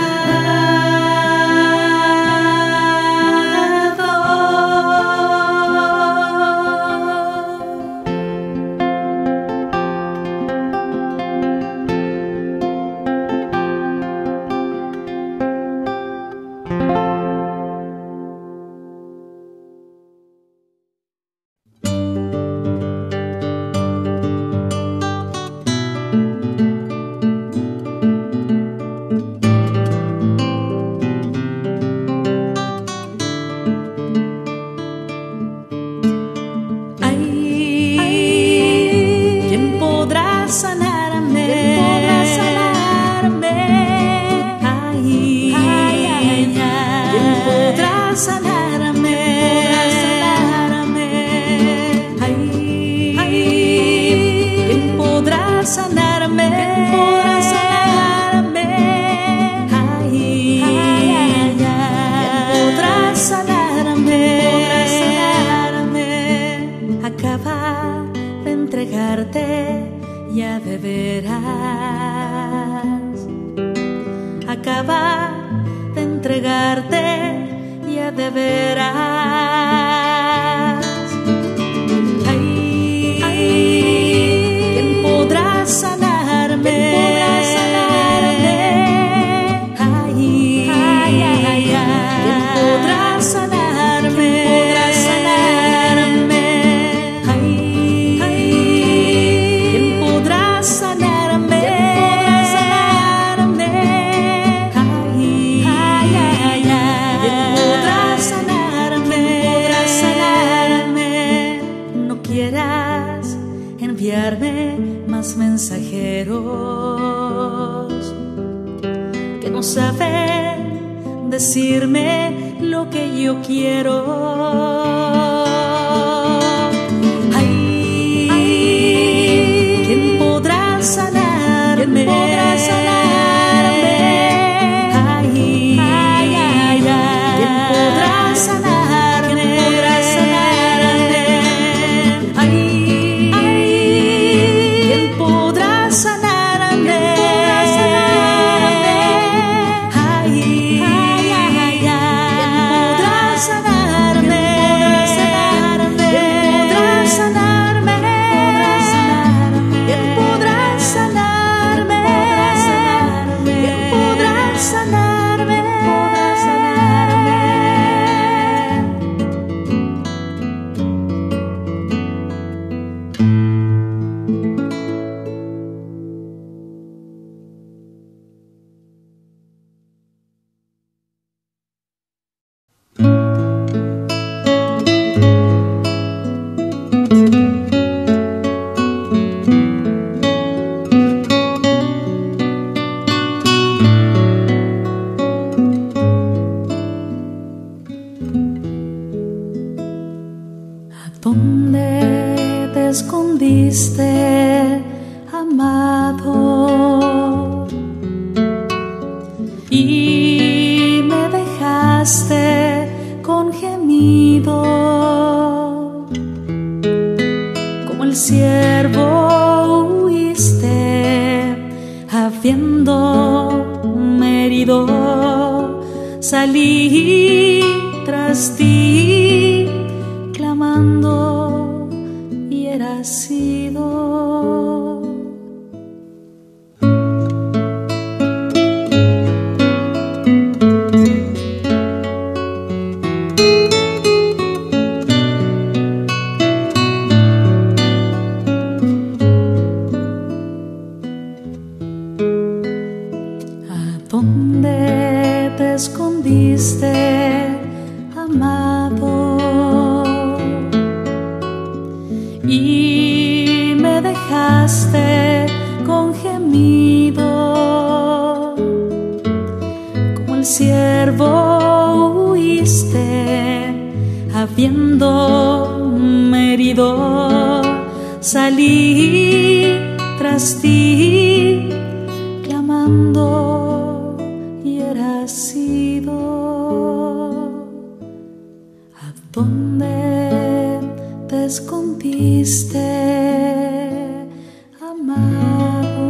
Ya de veras acaba de entregarte, ya de veras. ¿Quién podrá sanarme? ¿Quién podrá sanarme? Más mensajeros que no saben decirme lo que yo quiero. ¿Quién podrá sanarme? ¿Dónde te escondiste, amado? Y me dejaste con gemido, como el ciervo huiste, habiéndome herido, salí tras ti clamando. sido. ¿Dónde te escondiste, amado? Y me dejaste con gemido, como el ciervo huiste, habiéndome herido. Salí tras ti, clamando, sido. ¿A dónde te escondiste, amado?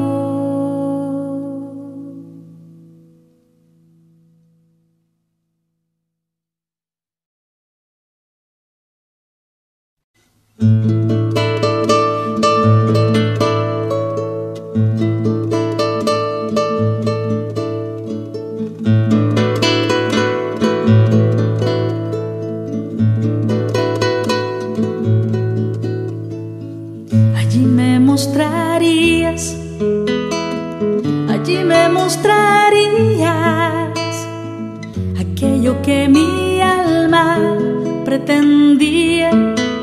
Allí me mostrarías aquello que mi alma pretendía,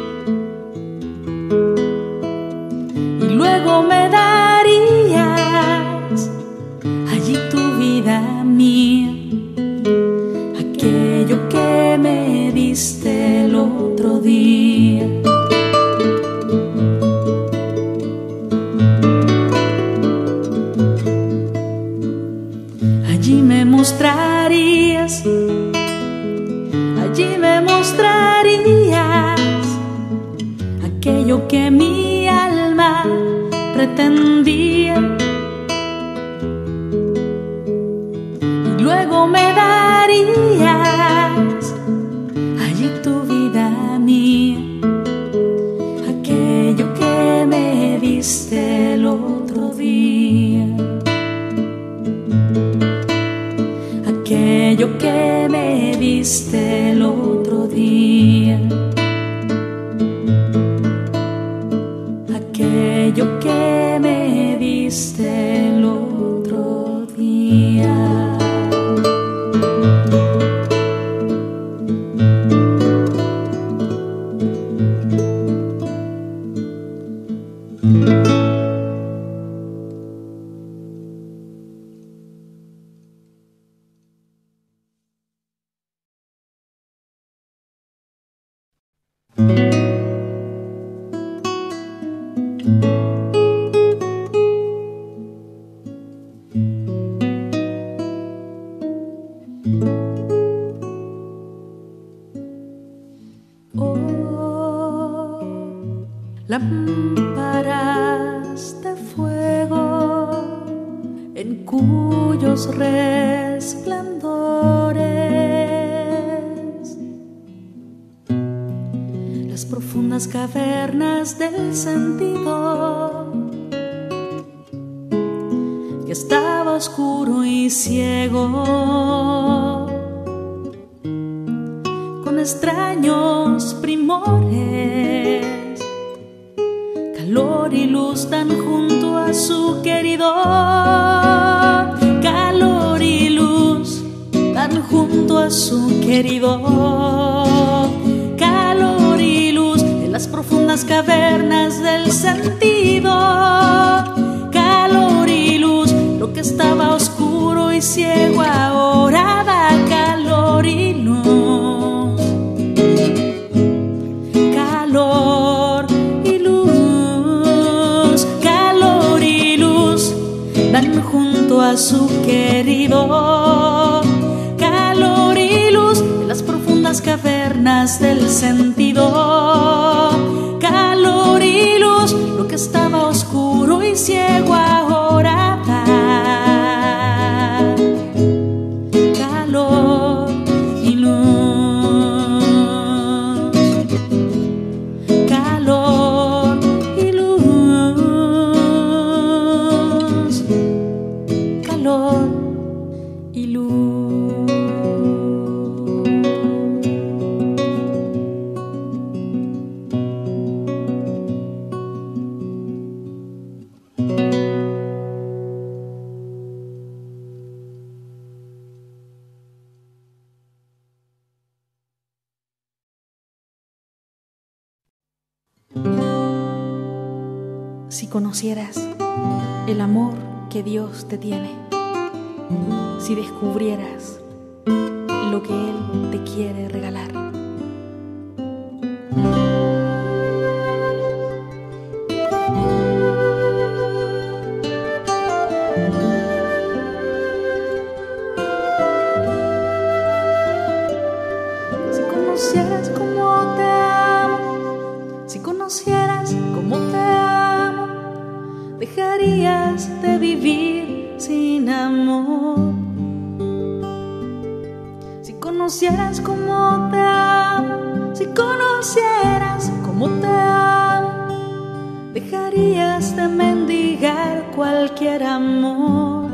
y luego me darías allí tu vida mía, aquello que me diste el otro día. Allí me mostrarías aquello que mi alma pretendía, y luego me darías allí tu vida mía, aquello que me diste el otro día. Aquello que me diste el otro día, aquello que me diste el otro día. Lámparas de fuego en cuyos resplandores las profundas cavernas del sentido, que estaba oscuro y ciego, con extraños primores, calor y luz dan junto a su querido, calor y luz dan junto a su querido, calor y luz en las profundas cavernas del sentido, calor y luz, lo que estaba oscuro y ciego ahora da calor y luz, calor y luz, calor y luz dan junto a su querido, calor y luz en las profundas cavernas del sentido, calor y luz, lo que estaba oscuro y ciego ahora da calor y luz, calor y Si conocieras el amor que Dios te tiene, si descubrieras lo que Él te quiere regalar. Si conocieras cómo te amo, si conocieras cómo te amo, dejarías de vivir sin amor. Si conocieras cómo te amo, si conocieras cómo te amo, dejarías de mendigar cualquier amor.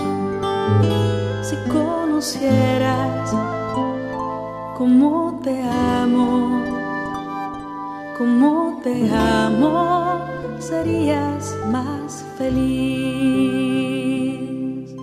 Si conocieras cómo te amo, serías más feliz.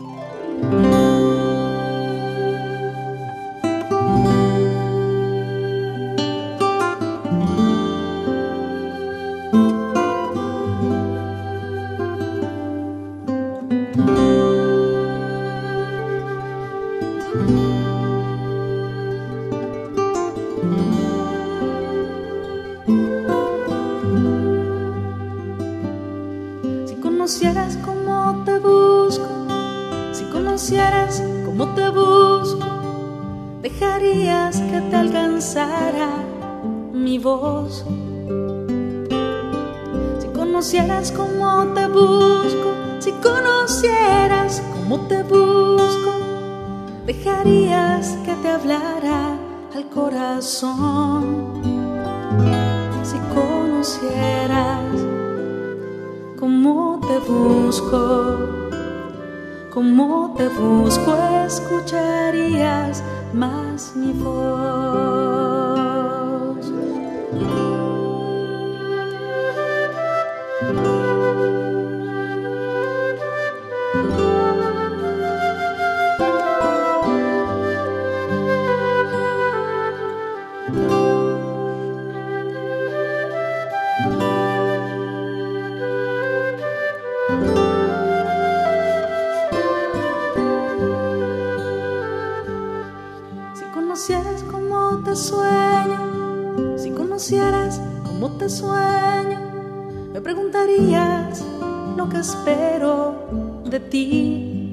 Si conocieras cómo te busco, si conocieras cómo te busco, dejarías que te alcanzara mi voz. Si conocieras cómo te busco, si conocieras cómo te busco, dejarías que te hablara al corazón. Si conocieras cómo te busco, escucharías más mi voz. Si conocieras cómo te sueño, si conocieras cómo te sueño, me preguntarías lo que espero de ti.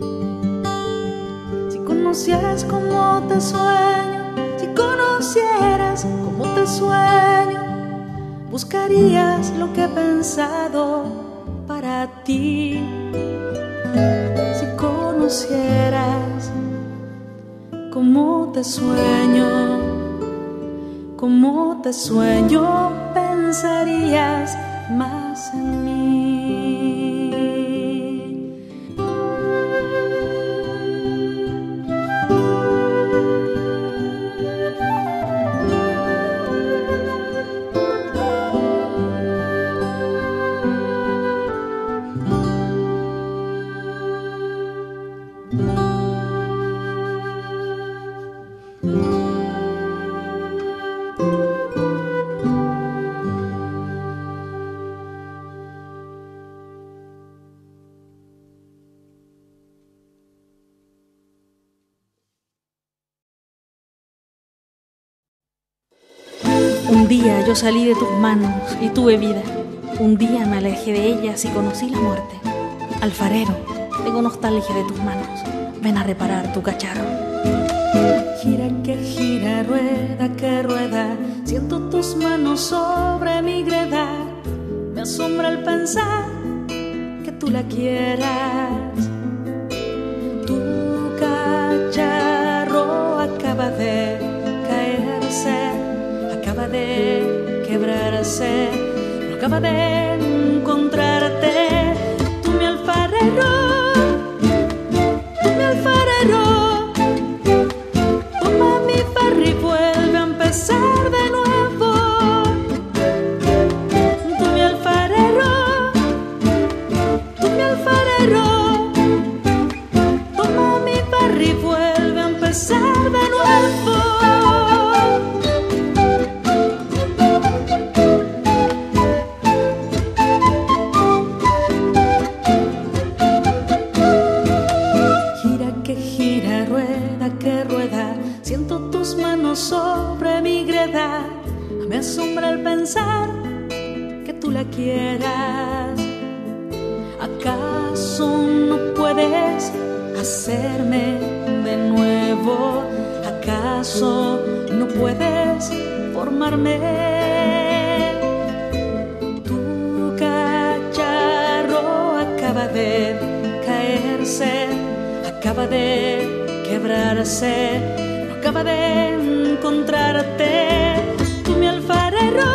Si conocieras cómo te sueño, si conocieras cómo te sueño, buscarías lo que he pensado para ti. Si conocieras cómo te sueño, pensarías más en mí. Un día yo salí de tus manos y tuve vida. Un día me alejé de ellas y conocí la muerte. Alfarero, tengo nostalgia de tus manos. Ven a reparar tu cacharro. Gira que gira, rueda que rueda, siento tus manos sobre mi greda. Me asombra el pensar que tú la quieras. Tu cacharro acaba de caerse, acaba de quebrarse, no acaba de encontrarte. Tú mi alfarero, toma mi farri y vuelve a empezar de nuevo. Tú mi alfarero, toma mi farri y vuelve a empezar de nuevo. tus manos sobre mi greda. Me asombra el pensar que tú la quieras. ¿Acaso no puedes hacerme de nuevo? ¿Acaso no puedes formarme? Tu cacharro acaba de caerse, acaba de quebrarse, no acaba de encontrarte. Tú mi alfarero,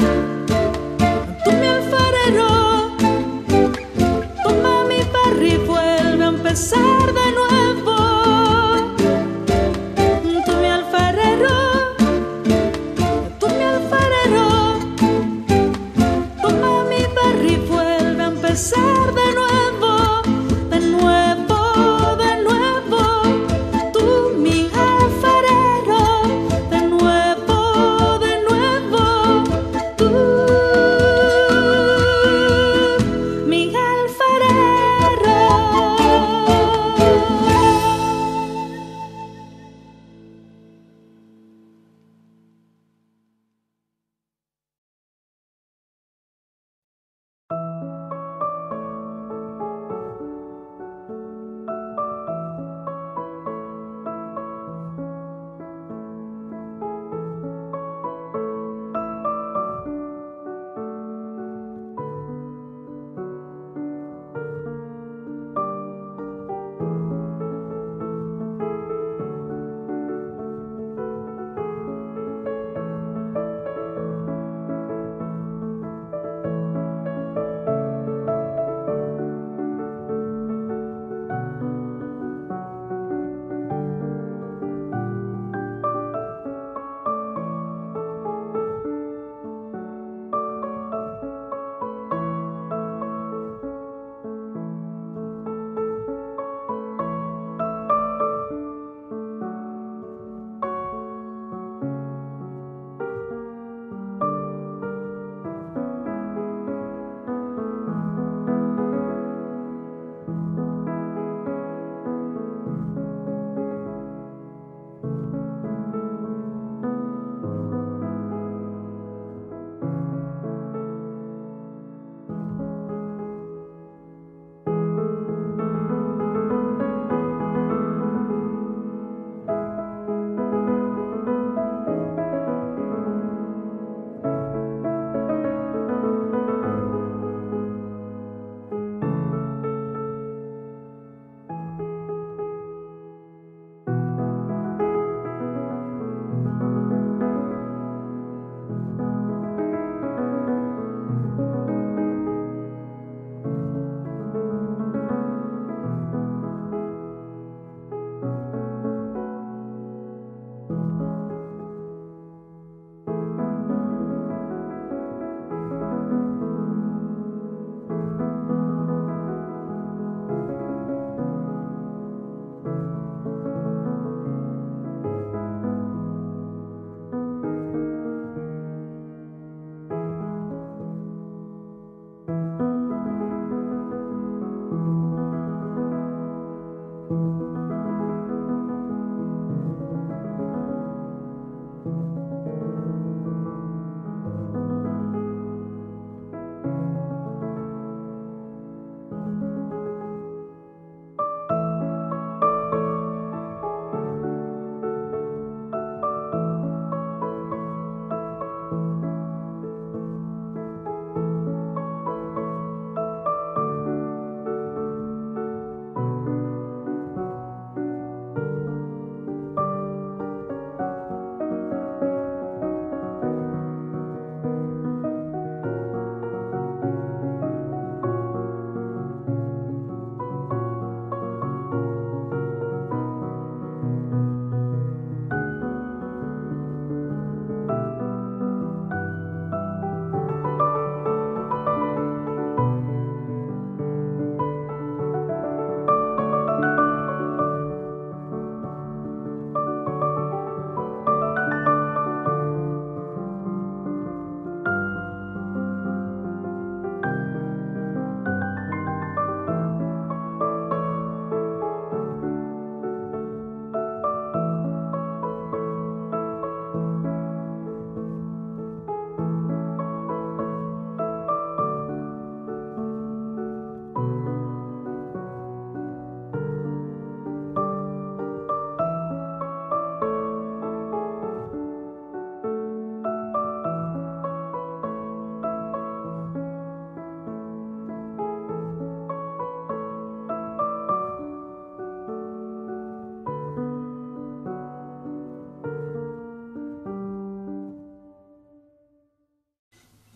toma mi barro y vuelve a empezar de nuevo. Tú mi alfarero, toma mi barro y vuelve a empezar de nuevo, de nuevo, de nuevo. Tú mi alfarero, de nuevo.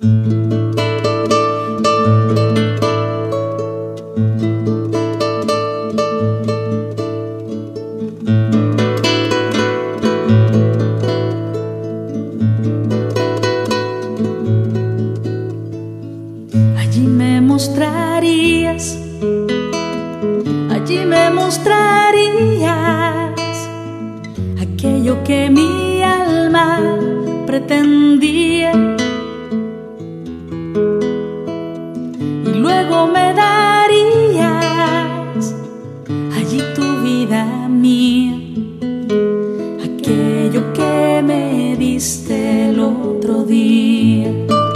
Allí me mostrarías aquello que mi alma pretendía, y luego me darías allí tu vida mía, aquello que me diste el otro día.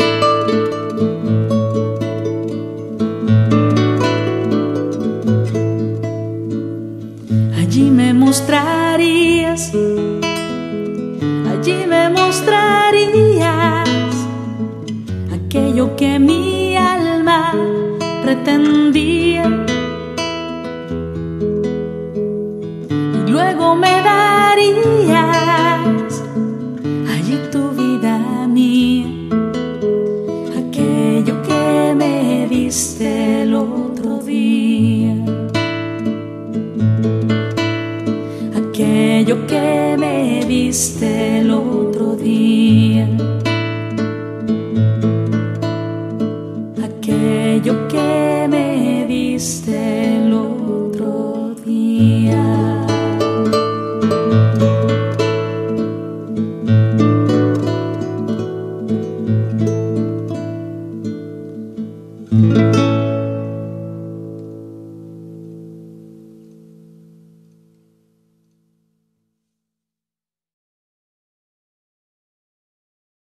Allí me mostrarías aquello que mi alma pretendía, y luego me darías allí tu vida mía, aquello que me diste el otro día. Aquello que me diste el otro día.